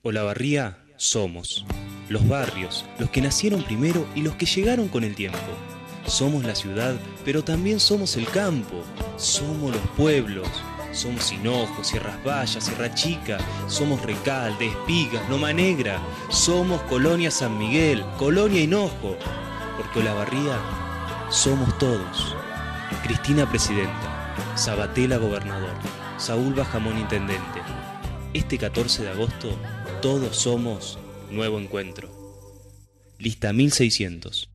Olavarría somos. Los barrios, los que nacieron primero y los que llegaron con el tiempo. Somos la ciudad, pero también somos el campo. Somos los pueblos. Somos Hinojo, Sierras Bayas, Sierra Chica. Somos Recalde, Espigas, Loma Negra. Somos Colonia San Miguel, Colonia Hinojo. Porque Olavarría somos todos. Cristina Presidenta, Sabatella Gobernador, Saúl Bajamón Intendente. Este 14 de agosto, todos somos Nuevo Encuentro. Lista 1600.